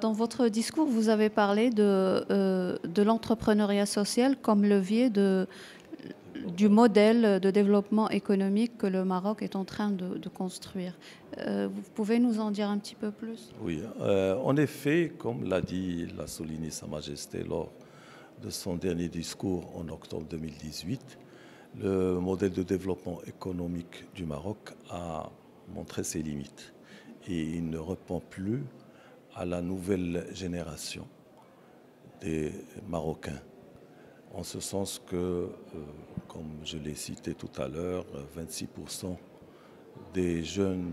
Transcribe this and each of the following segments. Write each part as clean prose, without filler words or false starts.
Dans votre discours, vous avez parlé de l'entrepreneuriat social comme levier du modèle de développement économique que le Maroc est en train de construire. Vous pouvez nous en dire un petit peu plus? Oui, en effet, comme l'a souligné Sa Majesté lors de son dernier discours en octobre 2018, le modèle de développement économique du Maroc a montré ses limites et il ne répond plus à la nouvelle génération des Marocains. En ce sens que, comme je l'ai cité tout à l'heure, 26% des jeunes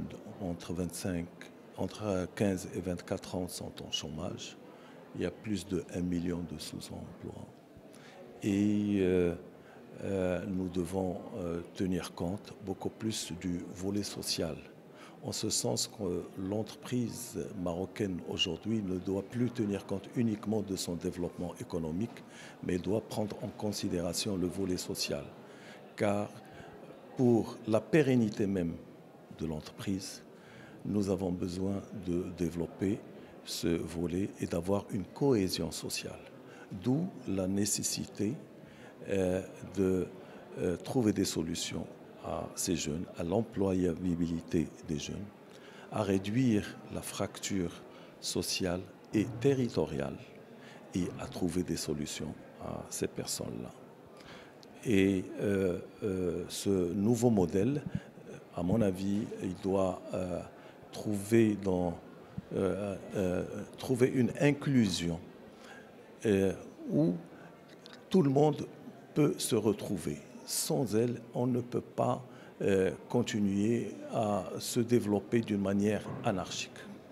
entre 15 et 24 ans sont en chômage. Il y a plus de 1 million de sous-emplois. Et nous devons tenir compte beaucoup plus du volet social. En ce sens que l'entreprise marocaine aujourd'hui ne doit plus tenir compte uniquement de son développement économique, mais doit prendre en considération le volet social. Car pour la pérennité même de l'entreprise, nous avons besoin de développer ce volet et d'avoir une cohésion sociale. D'où la nécessité de trouver des solutions à ces jeunes, à l'employabilité des jeunes, à réduire la fracture sociale et territoriale et à trouver des solutions à ces personnes-là. Et ce nouveau modèle, à mon avis, il doit trouver une inclusion où tout le monde peut se retrouver. Sans elle, on ne peut pas continuer à se développer d'une manière anarchique.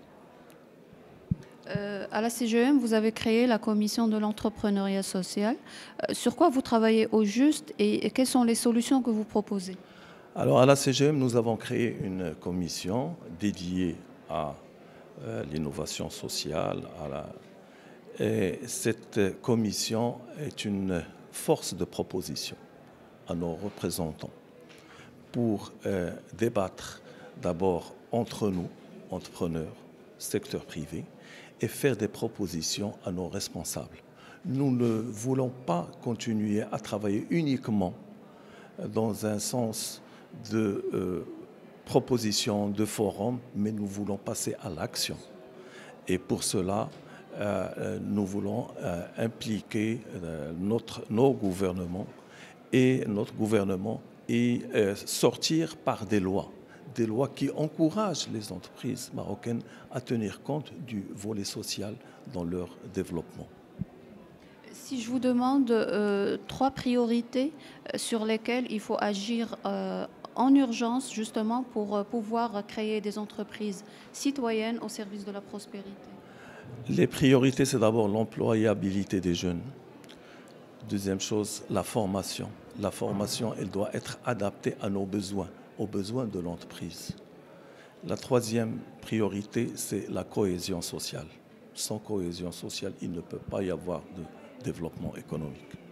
À la CGM, vous avez créé la commission de l'entrepreneuriat social. Sur quoi vous travaillez au juste et quelles sont les solutions que vous proposez? Alors à la CGM, nous avons créé une commission dédiée à l'innovation sociale. Et cette commission est une force de proposition à nos représentants pour débattre d'abord entre nous, entrepreneurs, secteur privé, et faire des propositions à nos responsables. Nous ne voulons pas continuer à travailler uniquement dans un sens de proposition, de forum, mais nous voulons passer à l'action. Et pour cela, nous voulons impliquer nos gouvernements et notre gouvernement et sortir par des lois qui encouragent les entreprises marocaines à tenir compte du volet social dans leur développement. Si je vous demande 3 priorités sur lesquelles il faut agir en urgence justement pour pouvoir créer des entreprises citoyennes au service de la prospérité. Les priorités, c'est d'abord l'employabilité des jeunes. Deuxième chose, la formation. La formation, elle doit être adaptée à nos besoins, aux besoins de l'entreprise. La troisième priorité, c'est la cohésion sociale. Sans cohésion sociale, il ne peut pas y avoir de développement économique.